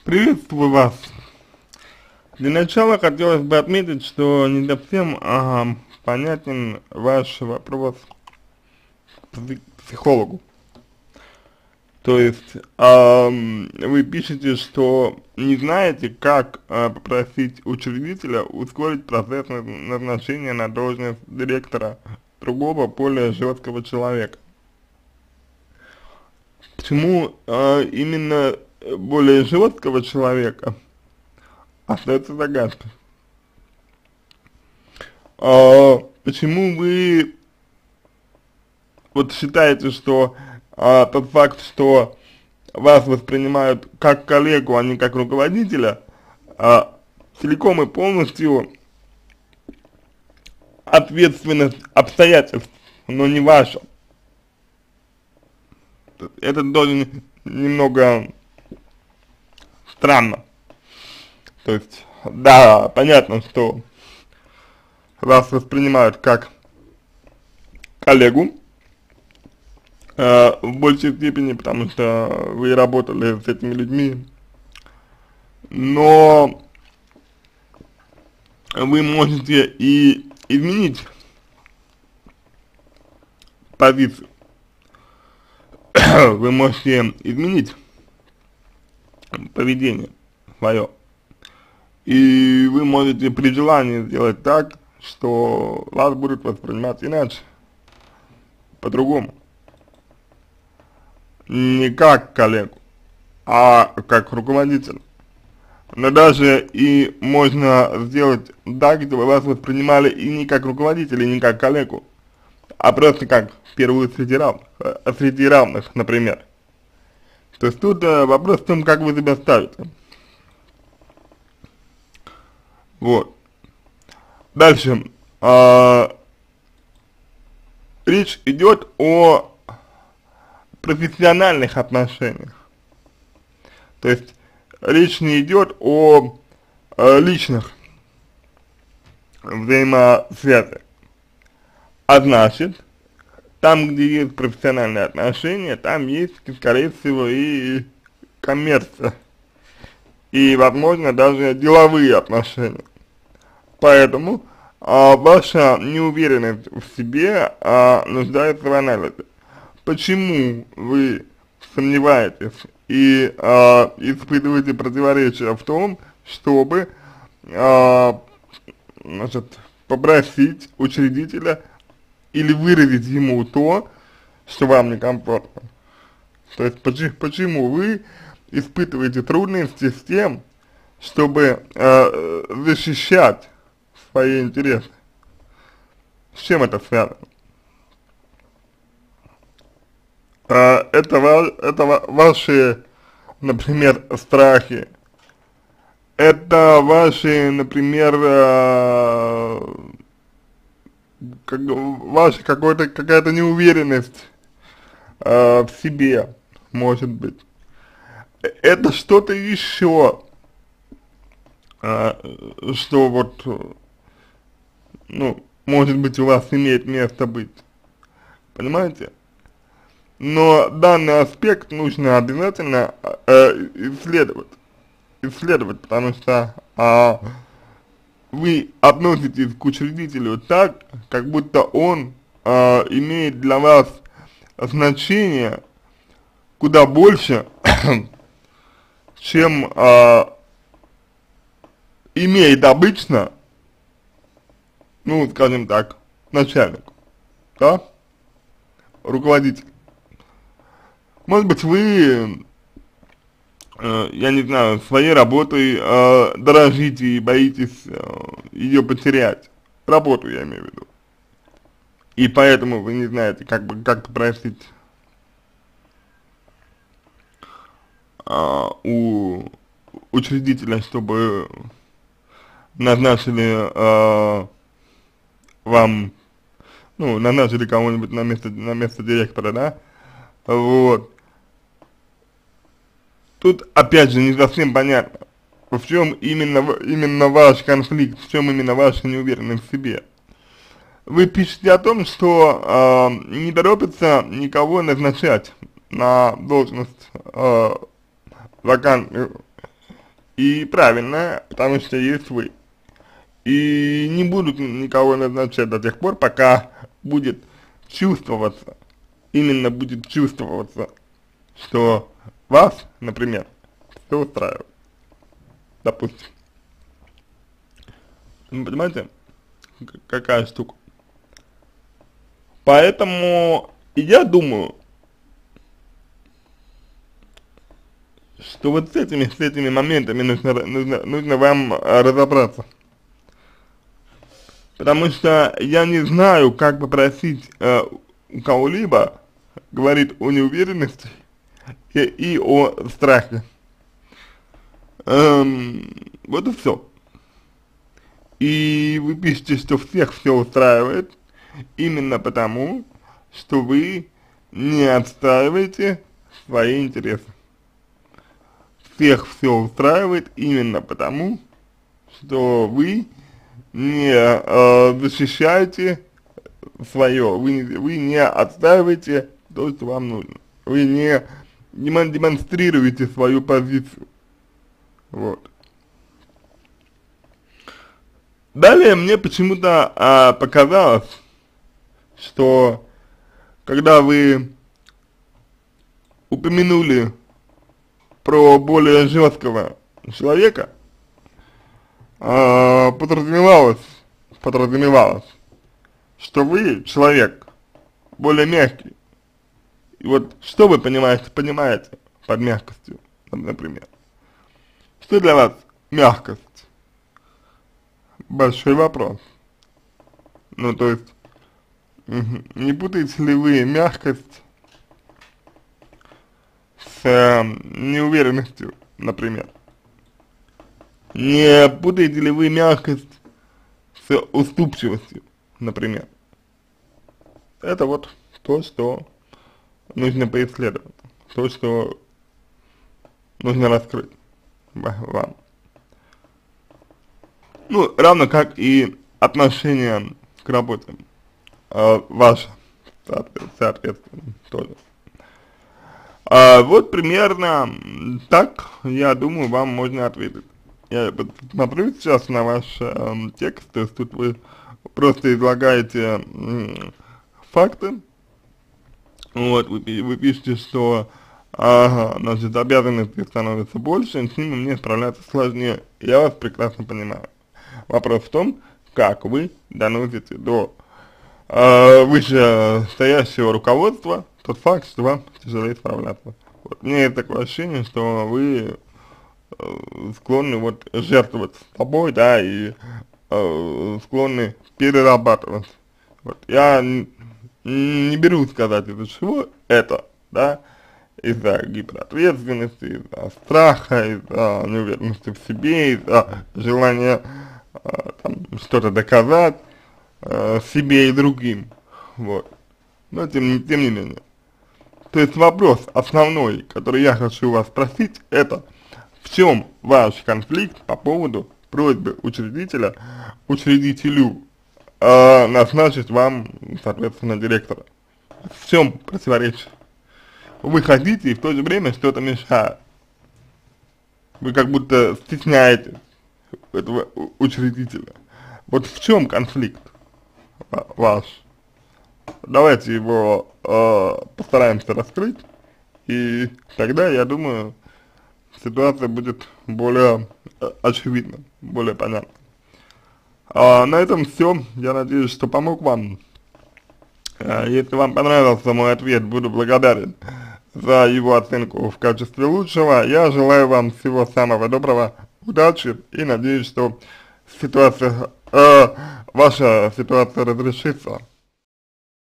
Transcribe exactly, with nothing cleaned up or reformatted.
Приветствую вас. Для начала хотелось бы отметить, что не совсем ага, понятен ваш вопрос к пси- психологу. То есть ам, вы пишете, что не знаете, как а, попросить учредителя ускорить процесс наз- назначения на должность директора другого, более жесткого человека. Почему а, именно э, более жесткого человека, остается загадкой. А, почему вы вот считаете, что а, тот факт, что вас воспринимают как коллегу, а не как руководителя, а, целиком и полностью ответственность обстоятельств, но не ваша? Это тоже немного странно. То есть, да, понятно, что вас воспринимают как коллегу, э, в большей степени, потому что вы работали с этими людьми, но вы можете и изменить позицию, вы можете изменить поведение свое, и вы можете при желании сделать так, что вас будут воспринимать иначе, по-другому, не как коллегу, а как руководителя. Но даже и можно сделать так, чтобы вас воспринимали и не как руководителя, и не как коллегу, а просто как первую среди равных, э, среди равных, например. То есть тут э, вопрос в том, как вы себя ставите. Вот. Дальше. А, речь идет о профессиональных отношениях. То есть речь не идет о э, личных взаимосвязях. А значит, там, где есть профессиональные отношения, там есть, скорее всего, и коммерция, и, возможно, даже деловые отношения. Поэтому а, ваша неуверенность в себе а, нуждается в анализе. Почему вы сомневаетесь и а, испытываете противоречия в том, чтобы а, значит, попросить учредителя или выразить ему то, что вам некомфортно? То есть почему, почему вы испытываете трудности с тем, чтобы э, защищать свои интересы? С чем это связано? Э, это, ва это ва ваши, например, страхи, это ваши, например, э, как, ваша какая-то неуверенность э, в себе, может быть. Это что-то еще, э, что вот, ну, может быть, у вас имеет место быть, понимаете? Но данный аспект нужно обязательно э, исследовать, исследовать, потому что э, вы относитесь к учредителю так, как будто он э, имеет для вас значение куда больше, чем э, имеет обычно, ну, скажем так, начальник, да, руководитель. Может быть, вы, э, я не знаю, своей работой э, дорожите и боитесь э, ее потерять, работу я имею в виду, и поэтому вы не знаете, как бы, как попросить э, у учредителя, чтобы назначили э, вам, ну, назначили кого-нибудь на место, на место директора, да, вот. Тут, опять же, не совсем понятно, в чем именно, именно ваш конфликт, в чем именно ваша неуверенность в себе. Вы пишете о том, что э, не торопится никого назначать на должность э, вакантную, И правильно, потому что есть вы. И не будут никого назначать до тех пор, пока будет чувствоваться, именно будет чувствоваться, что вас, например, все устраивает, допустим. Вы понимаете, какая штука? Поэтому я думаю, что вот с этими, с этими моментами нужно, нужно, нужно вам разобраться. Потому что я не знаю, как попросить э, у кого-либо говорить о неуверенности и, и о страхе. Эм, вот и все. И вы пишете, что всех все устраивает, именно потому, что вы не отстаиваете свои интересы. Всех все устраивает именно потому, что вы не э, защищаете свое, вы не, вы не отстаиваете то, что вам нужно. Вы не демонстрируете свою позицию. Вот. Далее мне почему-то а, показалось, что когда вы упомянули про более жесткого человека, а, подразумевалось, подразумевалось, что вы человек более мягкий. И вот что вы понимаете, понимаете под мягкостью, например? Что для вас мягкость? Большой вопрос. Ну, то есть, не путаете ли вы мягкость с э, неуверенностью, например? Не путаете ли вы мягкость с уступчивостью, например? Это вот то, что нужно поисследовать, то, что нужно раскрыть вам. Ну, равно как и отношение к работе э, ваше, соответственно, тоже. А вот примерно так, я думаю, вам можно ответить. Я посмотрю сейчас на ваш э, текст, то есть тут вы просто излагаете э, факты. Вот, вы, вы пишете, что ага, значит, обязанностей становится больше, и с ними мне справляться сложнее. Я вас прекрасно понимаю. Вопрос в том, как вы доносите до э, вышестоящего руководства тот факт, что вам тяжелее справляться. Вот. У меня есть такое ощущение, что вы э, склонны вот жертвовать собой, да, и э, склонны перерабатывать. Вот. Я не, не берусь сказать, из-за чего это, да, из-за гиперответственности, из-за страха, из-за неуверенности в себе, из-за желания э, там что-то доказать э, себе и другим, вот. Но тем, тем не менее. То есть вопрос основной, который я хочу у вас спросить, это в чем ваш конфликт по поводу просьбы учредителя, учредителю э, назначить вам, соответственно, директора? В чем противоречие? Вы хотите и в то же время что-то мешает. Вы как будто стесняетесь этого учредителя. Вот в чем конфликт ваш? Давайте его э, постараемся раскрыть, и тогда, я думаю, ситуация будет более э, очевидна, более понятна. А на этом все. Я надеюсь, что помог вам. А, если вам понравился мой ответ, буду благодарен за его оценку в качестве лучшего. Я желаю вам всего самого доброго, удачи, и надеюсь, что ситуация, э, ваша ситуация разрешится